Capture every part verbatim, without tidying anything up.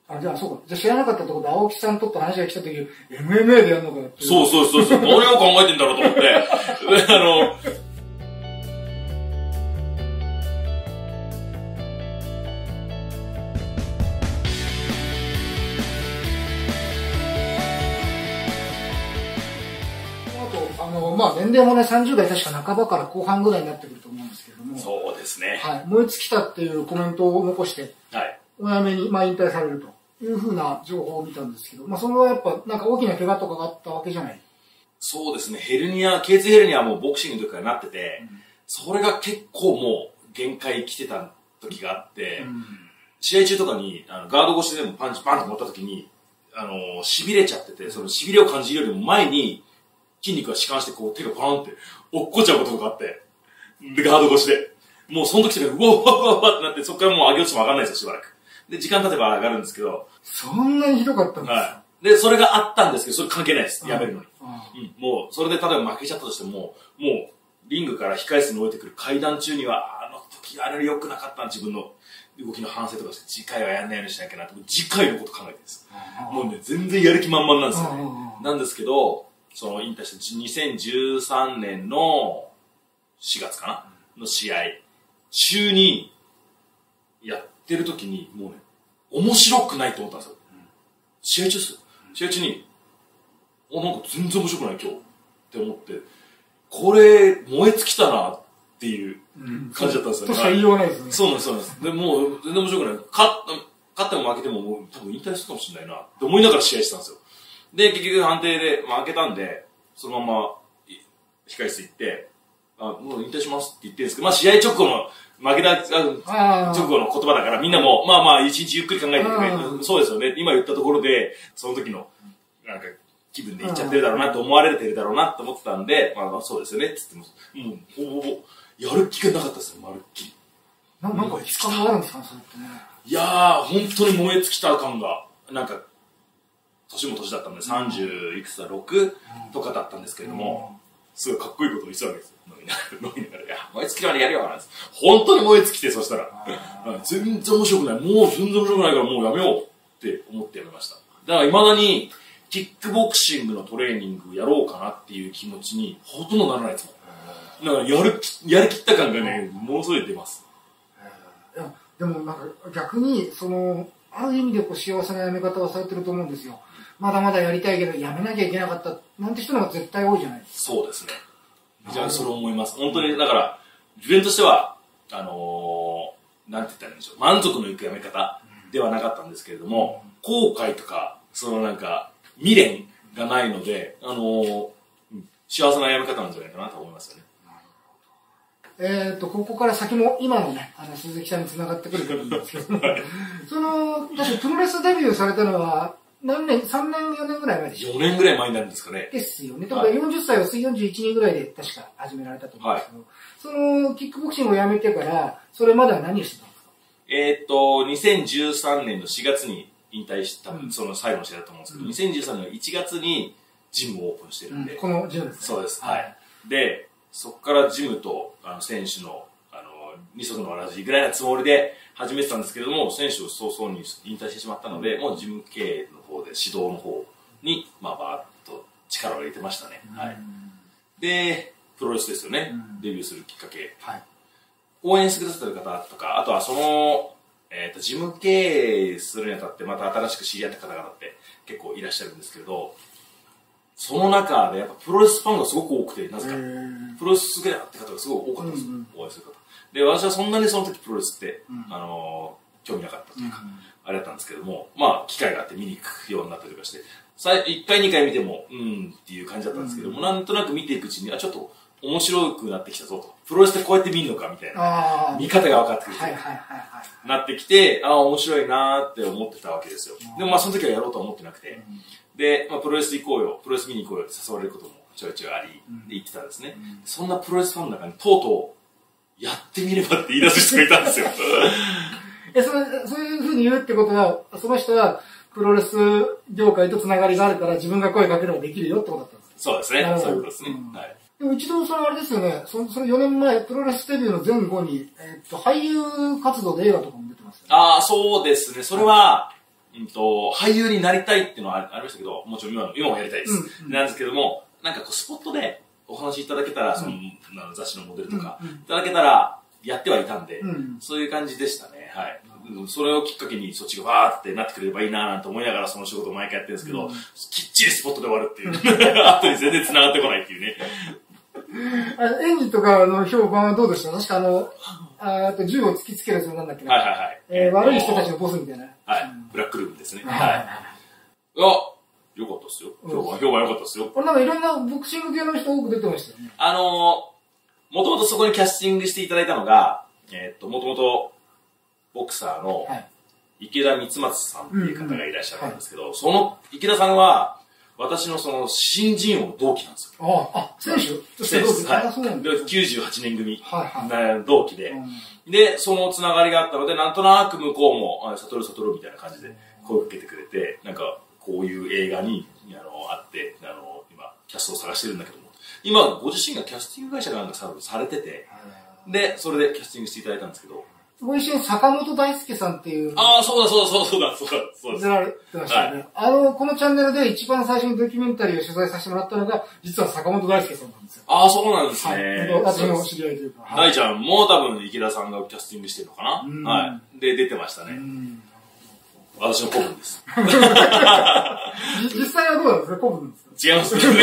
あ、じゃあそうか。じゃあ知らなかったってことは、青木さんとって話が来た時、エムエムエー でやるのかって。 そうそうそうそう。何を考えてんだろうと思って。あの、 あの、まあ、年齢もね、さんじゅう代確か半ばから後半ぐらいになってくると思うんですけれども。 そうですね。 はい。燃え尽きたっていうコメントを残して、はい。お辞めに、まあ、引退されるというふうな情報を見たんですけど、まあ、それはやっぱ、なんか大きな怪我とかがあったわけじゃない。 そうですね。ヘルニア、頸椎ヘルニアはもうボクシングの時からなってて、うん、それが結構もう限界来てた時があって、うん、試合中とかに、あのガード越しでもパンチパンと持った時に、あの、痺れちゃってて、その痺れを感じるよりも前に、筋肉が弛緩してこう手がパーンって落っこっちゃうことがあって、で、ガード越しで。もうその時とか、うわうわうわうわってなって、そこからもう上げ落ちも上がらないですよ、しばらく。で、時間経てば上がるんですけど。 そんなにひどかったんですか？ はい。で、それがあったんですけど、それ関係ないです。やめるのに。うん。もう、それで例えば負けちゃったとしても、もう、リングから控室に降りてくる階段中には、あの時あれ良くなかったな、自分の動きの反省とかして、次回はやんないようにしなきゃなって、次回のこと考えてるんです。もうね、全然やる気満々なんですよね。なんですけど、その引退したにせんじゅうさんねんのしがつかなの試合中にやってる時にもうね、面白くないと思ったんですよ。試合中ですよ。試合中に、あ、なんか全然面白くない今日って思って、これ燃え尽きたなっていう感じだったんですよね。 としか言いようがないですね。 そうなんです、そうなんです。で、もう全然面白くない。勝っても負けてももう多分引退するかもしれないなって思いながら試合してたんですよ。で、結局判定で負けたんで、そのまま控室行って、あ、もう引退しますって言ってるんですけど、まあ試合直後の、負けた直後の言葉だからみんなも、まあまあ一日ゆっくり考えてくれ。そうですよね。今言ったところで、その時の、なんか気分で言っちゃってるだろうなと思われてるだろうなと思ってたんで、まあまあそうですよねって言っても、もうほぼほぼやる気がなかったですよ、まるっきり。 ななんか時間があるんですかね、それってね。 いやー、本当に燃え尽きた感が、なんか、年も年だったんで、さんじゅういくつだ、ろくとかだったんですけれども、すごいかっこいいことを言ってたわけですよ。飲みながら、飲みながら、いや、燃え尽きるまでやるよ、なんです。本当に燃え尽きて、そしたら、全然面白くない。もう全然面白くないからもうやめようって思ってやめました。だから未だに、キックボクシングのトレーニングやろうかなっていう気持ちにほとんどならないですもん。だからやる、やりきった感がね、ものすごい出ます。 いや、でもなんか逆に、その、ある意味でこう幸せなやめ方をされてると思うんですよ。まだまだやりたいけど、やめなきゃいけなかった、なんて人の方が絶対多いじゃないですか。そうですね。じゃあ、それを思います。本当に、だから、自分としては、あのー、なんて言ったらいいんでしょう。満足のいくやめ方ではなかったんですけれども、うん、後悔とか、そのなんか、未練がないので、あのー、幸せなやめ方なんじゃないかなと思いますよね。 えっと、ここから先も今のね、あの、鈴木さんに繋がってくると思うんですけども、はい、その、確かプロレスデビューされたのは、何年、さんねん、よねんぐらい前でしょ？ よねんぐらい前になるんですかね。 ですよね。だからよんじゅっさいを過ぎよんじゅういちねんぐらいで確か始められたと思うんですけど、はい、その、キックボクシングをやめてから、それまでは何をしてたんですか？ えー、っと、にせんじゅうさんねんのしがつに引退した、うん、その最後の試合だと思うんですけど、うん、にせんじゅうさんねんのいちがつにジムをオープンしてるんで。うん、 このジムですね。 そうです。はい。で、そこからジムと、あの、選手の、あの、二足のわらじぐらいなつもりで始めてたんですけれども、選手を早々に引退してしまったので、もうジム経営の方で指導の方に、まあ、バーッと力を入れてましたね。はい。で、プロレスですよね。デビューするきっかけ。はい。応援してくださってる方とか、あとはその、えっと、ジム経営するにあたってまた新しく知り合った方々って結構いらっしゃるんですけれど、その中でやっぱプロレスファンがすごく多くて、なぜか。プロレス好きだって方がすごい多かったんですよ。お会いする方。で、私はそんなにその時プロレスって、うん、あのー、興味なかったというか、うん、あれだったんですけども、まあ、機会があって見に行くようになったりとかして、いっかいにかい見ても、うんっていう感じだったんですけども、うん、なんとなく見ていくうちに、あ、ちょっと面白くなってきたぞと。プロレスってこうやって見るのかみたいな。見方が分かってくる。はいはいはいはい。なってきて、あ、面白いなーって思ってたわけですよ。でもまあ、その時はやろうとは思ってなくて、うん、で、まあ、プロレス行こうよ、プロレス見に行こうよって誘われることもちょいちょいあり、で行ってたんですね。うん、そんなプロレスファンの中にとうとう、やってみればって言い出す人がいたんですよ。 え、それ、そういうふうに言うってことは、その人はプロレス業界とつながりがあるから自分が声かければできるよってことだったんですか？ そうですね。そういうことですね。うん、はい。 でも一度それあれですよね、その、そのよねんまえ、プロレスデビューの前後に、えー、っと、俳優活動で映画とかも出てますよね。 ああ、そうですね。それは、 うんと、俳優になりたいっていうのはありましたけど、もちろん今の、今もやりたいです。うんうん、なんですけども、なんかこう、スポットでお話いただけたら、その、うん、雑誌のモデルとか、いただけたら、やってはいたんで、うん、そういう感じでしたね。はい。それをきっかけにそっちがバーってなってくれればいいななんて思いながらその仕事を毎回やってるんですけど、うん、きっちりスポットで終わるっていう。後に全然繋がってこないっていうね。 演技とかの評判はどうでした？確かあの、あと銃を突きつけるやつなんだっけな。 はいはいはい。 えー、悪い人たちのボスみたいな。 はい。うん、ブラックルームですね。はい。あ、よかったっすよ。評判、評判良かったっすよ。 これなんかいろんなボクシング系の人多く出てましたよね。 あのー、もともとそこにキャスティングしていただいたのが、えー、っと、もともとボクサーの池田光松さんっていう方がいらっしゃるんですけど、うんうんはい、その池田さんは、私のその新人王同期なんですよ。ああ、選手として同期、 はい。きゅうじゅうはちねん組、はいはい、同期で、うん。で、そのつながりがあったので、なんとなく向こうも、サトルサトルみたいな感じで声をかけてくれて、なんか、こういう映画に、あの、あって、あの、今、キャストを探してるんだけども、今、ご自身がキャスティング会社なんかされてて、で、それでキャスティングしていただいたんですけど、 ご一緒に坂本大輔さんっていう。 ああ、そうだそうだそうだそうだそうだ。 出られてましたよね。はい、あの、このチャンネルで一番最初にドキュメンタリーを取材させてもらったのが、実は坂本大輔さんなんですよ。 ああ、そうなんですね。 はい。私の知り合いというか。 大ちゃんも多分池田さんがキャスティングしてるのかな。はい。で、出てましたね。私の古文です。 実際はどうなんですか、古文ですか？ 違いますけどね。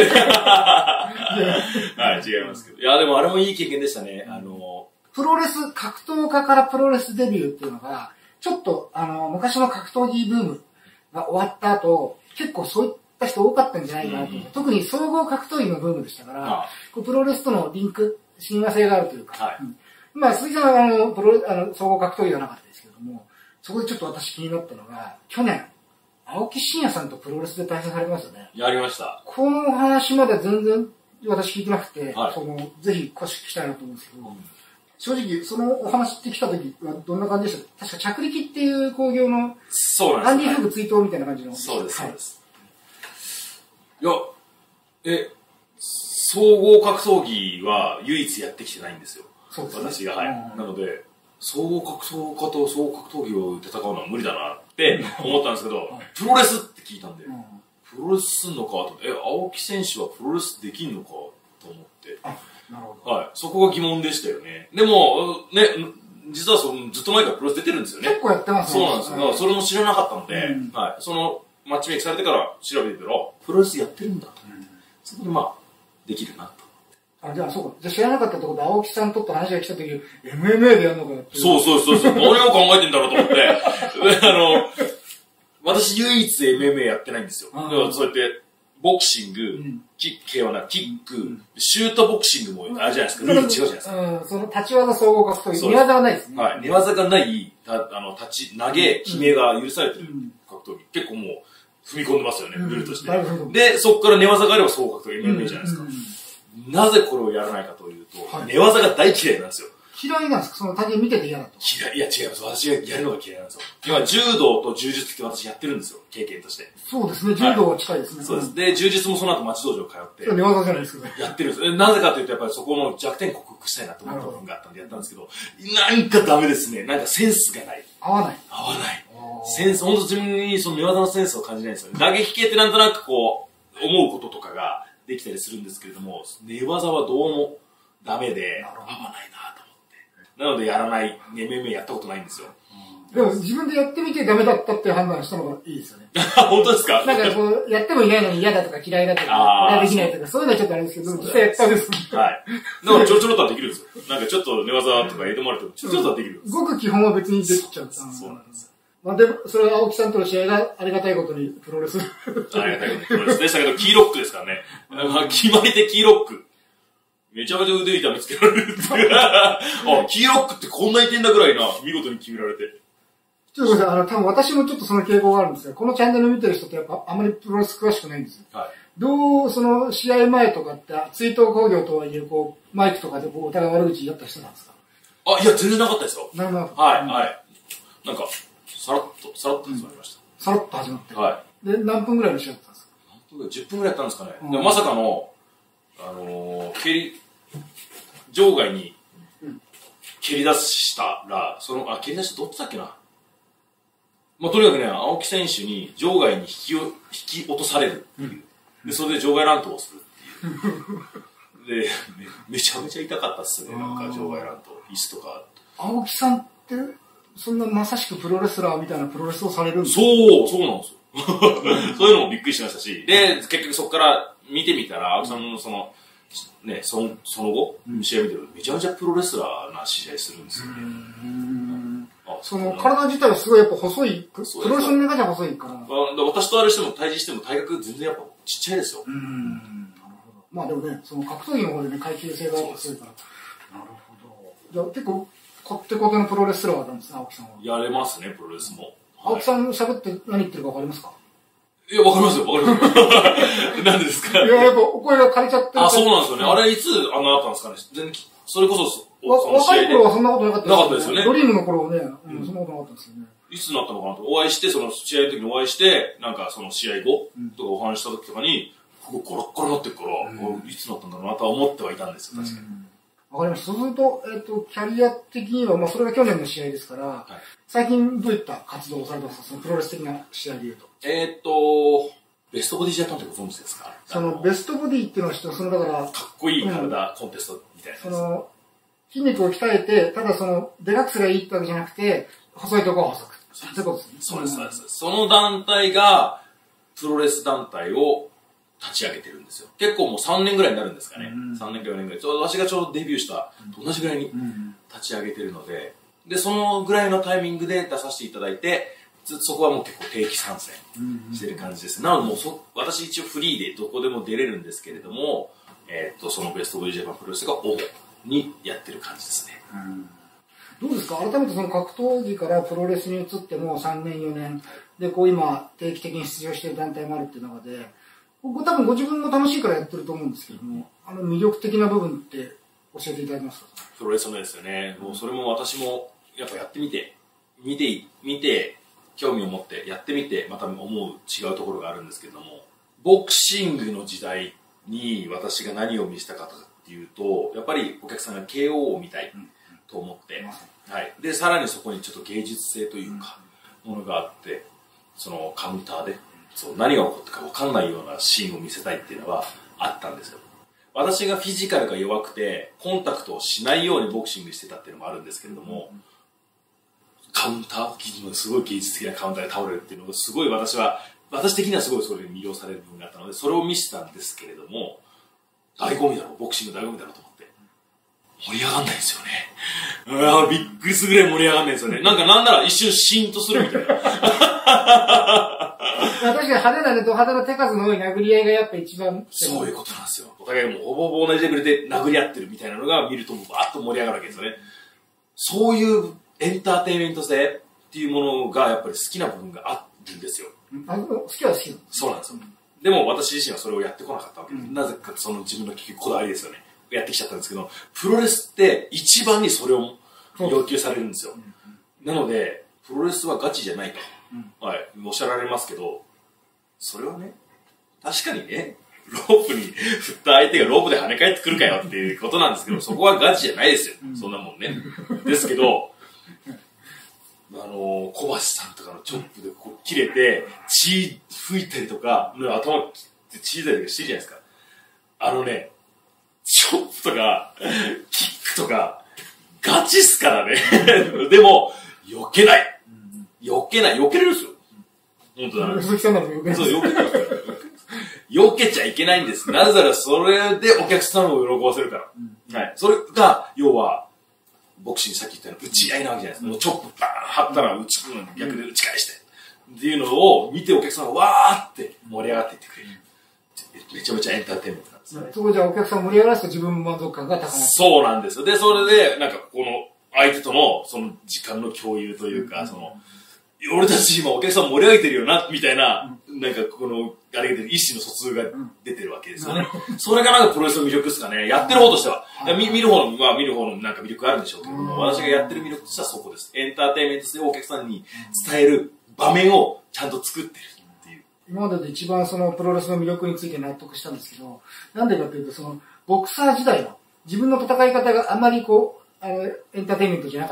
はい、違いますけど。いや、でもあれもいい経験でしたね。あの、 プロレス、格闘家からプロレスデビューっていうのが、ちょっと、あの、昔の格闘技ブームが終わった後、結構そういった人多かったんじゃないかなと、うん、特に総合格闘技のブームでしたから、ああこうプロレスとのリンク、親和性があるというか、はいうん、まあ、鈴木さんはあの、プロあの、総合格闘技はなかったですけども、そこでちょっと私気になったのが、去年、青木真也さんとプロレスで対戦されましたね。 やりました。 この話まで全然私聞いてなくて、はい、その、ぜひ詳しく聞きたいなと思うんですけど、うん正直、そのお話って来た時はどんな感じでした？確か着力っていう工業の、 そうなんです。 アンディ・フグ追悼みたいな感じの。 そうです、そうです。いや、え、総合格闘技は唯一やってきてないんですよ。そうですね。私が、はい。なので、総合格闘家と総合格闘技を戦うのは無理だなって思ったんですけど、プロレスって聞いたんで、プロレスすんのかと、え、青木選手はプロレスできんのかと思って。なるほど。はい。そこが疑問でしたよね。でも、ね、実はそのずっと前からプロレス出てるんですよね。 結構やってますね。そうなんですよ。だからそれも知らなかったので、うん、はい。その、マッチメイクされてから調べてたら、プロレスやってるんだと。うん、そこでまあ、できるなと。 あ、じゃあそうか。じゃあ知らなかったってことで、青木さんとって話が来た時、エムエムエー でやるのかよって。 そうそうそうそう。何を考えてんだろうと思って。あの、私唯一 エムエムエー やってないんですよ。だからそうやって、ボクシング、うん、キックはな、キック、うん、シュートボクシングもあるじゃないですか。ルール違うじゃないですか。 うん、その立ち技総合格闘技、寝技がないですね。 はい。寝技がない、たあの、立ち、投げ、決めが許されてる格闘技。結構もう、踏み込んでますよね、ルールとして。で、そこから寝技があれば総合格闘技 エムエムエー じゃないですか。なぜこれをやらないかというと、はい、寝技が大嫌いなんですよ。 嫌いなんですかその他人見てて嫌だと。 嫌い、いや違います。私がやるのが嫌いなんですよ。今、柔道と柔術って私やってるんですよ。経験として。 そうですね。柔道は近いですね。 はい、そうです。で、柔術もその後町道場通って。 寝技じゃないですかね。 やってるんです。なぜかというと、やっぱりそこの弱点克服したいなと思った部分があったんでやったんですけど、なんかダメですね。なんかセンスがない。 合わない。 合わない。センス、ほんと自分にその寝技のセンスを感じないんですよね。打撃系ってなんとなくこう、思うこととかができたりするんですけれども、寝技はどうもダメで、合わないなと思って。なのでやらない、エムエムエー やったことないんですよ。 でも自分でやってみてダメだったっていう判断したのがいいですよね。 本当ですか？ なんかこう、やってもいないのに嫌だとか嫌いだとか、これはできないとか、そういうのはちょっとあれですけど、実際やったんですもん。 はい。だからちょろちょろっとはできるんですよ。なんかちょっと寝技とか挑まれても、ちょろちょろっとはできるんです。 ごく基本は別にできちゃった。 そうなんです。 まあでも、それは青木さんとの試合がありがたいことにプロレス。 ありがたいことにプロレスでしたけど、キーロックですからね。決まりでキーロック。めちゃめちゃ腕痛めつけられるっていう。あ、キーロックってこんなに点だぐらいな、見事に決められて。 ちょっとごめんなさい、あの、多分私もちょっとその傾向があるんですが、このチャンネル見てる人ってやっぱあまりプロレス詳しくないんですよ。はい。どう、その試合前とかって、追悼興行とはいえ、こう、マイクとかでこうお互い悪口言い合った人なんですか？ あ、いや、全然なかったですよ。 なるほど。 はい、はい。なんか、さらっと、さらっと始まりました。 さらっと始まって。 はい。 で、何分ぐらいの試合だったんですか？ 何分ぐらい ?じゅっ 分ぐらいやったんですかね。でまさかの、あのー、蹴り、場外に蹴り出したら、その、あ、蹴り出したどっちだっけな。 まあ、とにかくね、青木選手に場外に引きを引き落とされるっていう。で、それで場外乱闘をするっていう。でめ、めちゃめちゃ痛かったっすね、なんか場外乱闘。椅子とか。 青木さんって、そんなまさしくプロレスラーみたいなプロレスをされるんですか？ そう、そうなんですよ。そういうのもびっくりしましたし、で、結局そこから見てみたら、青木さんのその、ね、その、その後、試合見てるとめちゃめちゃプロレスラーな試合するんですよね。 その体自体はすごいやっぱ細い、プロレスの中じゃ細いから。 私とあれしても対峙しても体格全然やっぱちっちゃいですよ。 うん。なるほど。まあでもね、その格闘技の方でね、階級性が強いから。なるほど。じゃあ結構、こってこてのプロレスラーなんですね、青木さんは。 やれますね、プロレスも。 青木さん喋って何言ってるかわかりますか？ いや、わかりますよ、わかりますよ。なんでですか？ いや、やっぱお声が枯れちゃってる。 あ、そうなんですよね。あれいつあんなあったんですかね。全然、それこそ、 若い頃はそんなことなかったですよね。 なかったですよね。 ドリームの頃はね、うん、そんなことなかったですよね。 いつになったのかなと。お会いして、その試合の時にお会いして、なんかその試合後とかお話した時とかに、ここゴロッゴロになってるから、うん、いつになったんだろうなとは思ってはいたんですよ、確かに。 わかりました。そうすると、えっと、キャリア的には、まあ、それが去年の試合ですから、はい、最近どういった活動をされてますか？そのプロレス的な試合でいうと。 えーっと、ベストボディジャパンってご存知ですか？ その、ベストボディっていうのは、その、だから、 かっこいい体コンテストみたいな、 その、筋肉を鍛えて、ただその、デラックスがいいってわけじゃなくて、細いところは細く。そういうことですね。 そうです、そうです。その団体が、プロレス団体を立ち上げてるんですよ。結構もうさんねんぐらいになるんですかね。うん、さんねんかよねんぐらい。ちょうど私がちょうどデビューしたと同じぐらいに立ち上げてるので、で、そのぐらいのタイミングで出させていただいて、そこはもう結構定期参戦してる感じです。なのでもうそ、私一応フリーでどこでも出れるんですけれども、えー、っと、そのベストボディジャパンプロレスが主にやってる感じですね。 うん、どうですか？改めてその格闘技からプロレスに移ってもさんねんよねんで、こう今定期的に出場している団体もあるっていう中で、僕多分ご自分も楽しいからやってると思うんですけども、あの魅力的な部分って教えていただけますか？ プロレスのですよね。もうそれも私もやっぱやってみて、見て、見て、興味を持ってやってみて、また思う違うところがあるんですけども、ボクシングの時代に私が何を見せたかっていうと、やっぱりお客さんが ケーオー を見たいと思って、はい。で、さらにそこにちょっと芸術性というか、ものがあって、そのカウンターで、そう何が起こったか分かんないようなシーンを見せたいっていうのはあったんですよ。私がフィジカルが弱くてコンタクトをしないようにボクシングしてたっていうのもあるんですけれども、カウンター、すごい芸術的なカウンターで倒れるっていうのがすごい私は、私的にはすごいそれに魅了される部分があったので、それを見せたんですけれども、醍醐味だろう、ボクシング醍醐味だろうと思って。盛り上がんないんですよね。ああ、びっくりするぐらい盛り上がんないんですよね。なんかなんなら一瞬シーンとするみたいな。 確かに派手なね、ド派手な手数の多い殴り合いがやっぱ一番。 そういうことなんですよ。お互いもうほぼほぼ同じレベルで殴り合ってるみたいなのが見るともうバーッと盛り上がるわけですよね。そういうエンターテインメント性っていうものがやっぱり好きな部分があるんですよ。 あ好きは好きなんです。 そうなんですよ。でも私自身はそれをやってこなかったわけです。うん、なぜかその自分のこだわりですよね。やってきちゃったんですけど、プロレスって一番にそれを要求されるんですよ。なので、プロレスはガチじゃないと、うん、はい、おっしゃられますけど、それはね、確かにね、ロープに振った相手がロープで跳ね返ってくるかよっていうことなんですけど、そこはガチじゃないですよ。うん、そんなもんね。ですけど、あのー、小橋さんとかのチョップでこう切れて、血吹いたりとか、頭切って血出たりとかしてるじゃないですか。あのね、チョップとか、キックとか、ガチっすからね。でも、避けない。避けない。避けれるんですよ。本当だね。 鈴木さんなら避けない。 そう、避けない。避けちゃいけないんです。なぜならそれでお客さんを喜ばせるから。うん、はい。それが、要は、ボクシングさっき言ったように打ち合いなわけじゃないですか。もうチョップバーン張ったら打ち、うん、逆で打ち返して。っていうのを見てお客さんがわーって盛り上がっていってくれる。めちゃめちゃエンターテインメントなんですよね。 そこじゃあお客さん盛り上がらせて自分も満足感が高まる。 そうなんですよ。で、それで、なんかこの相手とのその時間の共有というか、うん、その、俺たち今お客さん盛り上げてるよな、みたいな、うん、なんかこの、あれが意思の疎通が出てるわけですよね。うん、それがなんかプロレスの魅力ですかね。やってる方としては。いや見見る方の、まあ見る方のなんか魅力あるんでしょうけども、うん、私がやってる魅力としてはそこです。エンターテインメント性をお客さんに伝える場面をちゃんと作ってるっていう。 今までで一番そのプロレスの魅力について納得したんですけど、なんでかというと、その、ボクサー時代の自分の戦い方があまりこう、あの、エンターテインメントじゃなかったっ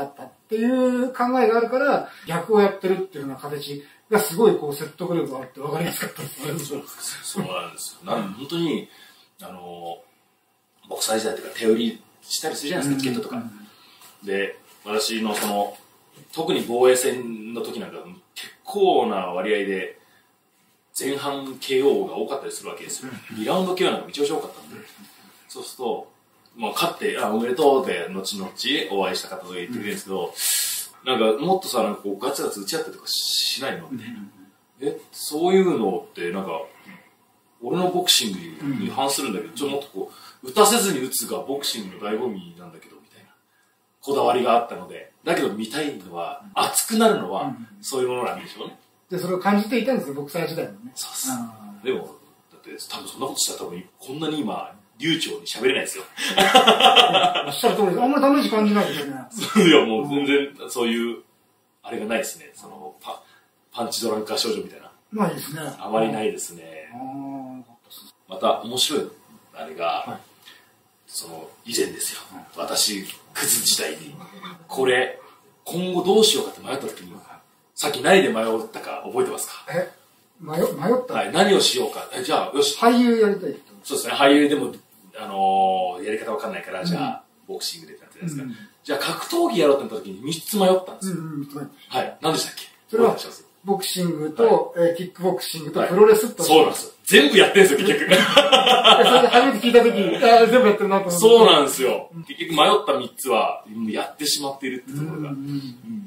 っていう考えがあるから、逆をやってるっていうような形がすごいこう説得力があって分かりやすかったですね。 そうなんですよ。なん本当に、あの、ボクサー時代とか手売りしたりするじゃないですか、チケットとか。で、私のその、特に防衛戦の時なんか結構な割合で前半 ケーオー が多かったりするわけですよ。にラウンド ケーオー なんかめちゃめちゃ多かったんで。そうすると、まあ勝って、あ、おめでとうって後々お会いした方と言ってくれるんですけど、なんかもっとさ、なんかこうガツガツ打ち合ったりとかしないのみたいな。え、そういうのってなんか、俺のボクシングに反するんだけど、ちょっともっとこう、打たせずに打つがボクシングの醍醐味なんだけど、みたいな。こだわりがあったので。だけど見たいのは、熱くなるのは、そういうものなんでしょうね。 で、それを感じていたんですよ、ボクサー時代もね。 そうっす。でも、だって多分そんなことしたら多分、こんなに今、流暢に喋れないですよ。 おっしゃる通りです。あんまりダメージ感じないですよね。 いや、もう全然、そういう、あれがないですね。その、パ、パンチドランカー少女みたいな。 ないですね。 あまりないですね。また、面白い、あれが、はい、その、以前ですよ。はい、私、クズ時代に、これ、今後どうしようかって迷った時に、さっき何で迷ったか覚えてますか？ え迷、迷ったはい、何をしようか。じゃあ、よし。 俳優やりたいってそうですね、俳優でも、あのー、やり方わかんないから、じゃあ、うん、ボクシングでってなってるじゃないですか。うん、じゃあ、格闘技やろうってなった時にみっつ迷ったんですよ。うんうん、はい。何でしたっけ？ それは、ボクシングと、はい、えー、キックボクシングとプロレスと、はい、 そうなんですよ。全部やってるんですよ、結局。それで初めて聞いた時、あ全部やってるなと思って。 そうなんですよ。うん、結局迷ったみっつは、やってしまっているってところが、うんうんうん、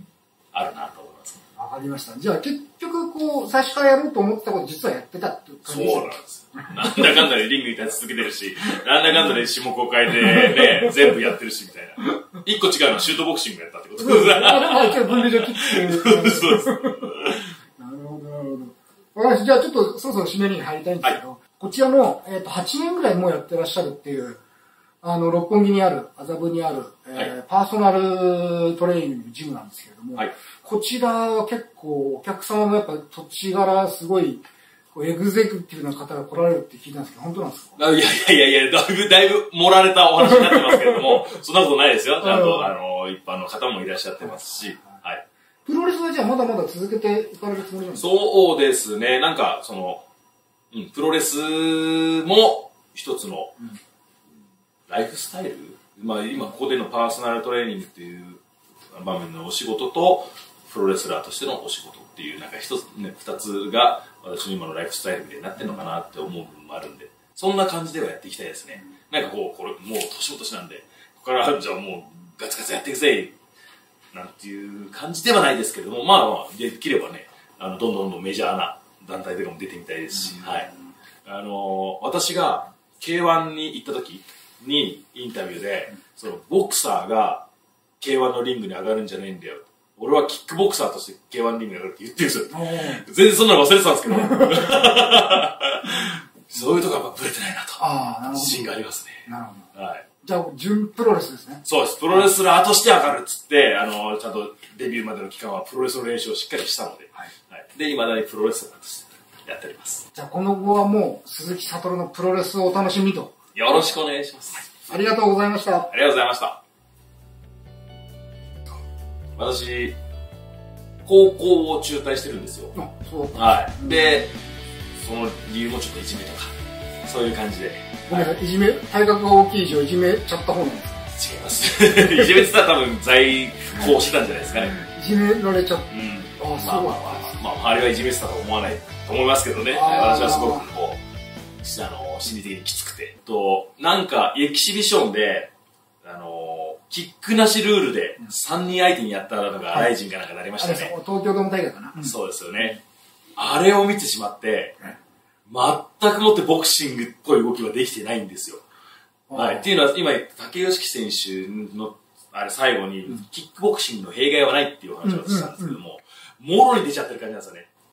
あるなと思います。 わかりました。じゃあ結局こう、最初からやろうと思ってたこと実はやってたっていう感じですか？ そうなんです。なんだかんだでリングに立ち続けてるし、なんだかんだで種目を変えてね、全部やってるしみたいな。一個違うのはシュートボクシングやったってことです。 あ、一応分類上切ってる。そうです。なるほど、なるほど。わかりました。じゃあちょっとそろそろ締めに入りたいんですけど、はい、こちらの、えっと、はちねんぐらいもうやってらっしゃるっていう、あの、六本木にある、麻布にある、えーはい、パーソナルトレーニングジムなんですけれども、はい、こちらは結構お客様もやっぱ土地柄すごい、エグゼクティブな方が来られるって聞いたんですけど、本当なんですか？ いやいやいやいや、だいぶ、だいぶ盛られたお話になってますけれども、そんなことないですよ。ちゃんと、あの、一般の方もいらっしゃってますし、はい。 プロレスはじゃあまだまだ続けていかれるつもりなんですか？ そうですね。なんか、その、うん、プロレスも一つの、うんライフスタイル、まあ今ここでのパーソナルトレーニングっていう場面のお仕事と、プロレスラーとしてのお仕事っていう、なんか一つね、二つが私の今のライフスタイルみたいになってるのかなって思う部分もあるんで、そんな感じではやっていきたいですね。なんかこう、これもう年も年なんで、ここからじゃあもうガツガツやっていくぜなんていう感じではないですけれども、まあまあ、できればね、あの、どんどんどんどんメジャーな団体とかも出てみたいですし、はい。あのー、私が ケーワン に行った時、にインタビューで、そのボクサーが ケーワン のリングに上がるんじゃないんだよ。俺はキックボクサーとして ケーワン リングに上がるって言ってるんですよ。全然そんなの忘れてたんですけど。そういうとこはやっぱブレてないなと。ああ、なるほど。自信がありますね。 なるほど。 はい。 じゃあ、準プロレスですね。 そうです。プロレスラーとして上がるっつって、あの、ちゃんとデビューまでの期間はプロレスの練習をしっかりしたので、はい。はい、で、未だにプロレスラーとしてやっております。 じゃあ、この後はもう、鈴木悟のプロレスをお楽しみと。 よろしくお願いします。 ありがとうございました。 ありがとうございました。私、高校を中退してるんですよ。あ、そう。はい。で、その理由もちょっといじめとか、そういう感じで。 ごめんなさい、いじめ、体格が大きい以上いじめちゃった方なんですか？違います。いじめって言ったら多分在校してたんじゃないですかね。 いじめられちゃった。 うん。ああ、そう。まあまあまあ、まあ、周りはいじめてたと思わないと思いますけどね。私はすごくこう、あの、心理的にきつくて。と、なんか、エキシビションで、あの、キックなしルールでさんにん相手にやったのがライジンかなんかなりましたね。はい、 東京ドーム大会かな、 うん。そうですよね。あれを見てしまって、全くもってボクシングっぽい動きはできてないんですよ。はい。っていうのは、今、竹吉選手の、あれ最後に、キックボクシングの弊害はないっていう話をしたんですけども、もろに出ちゃってる感じなんですよね。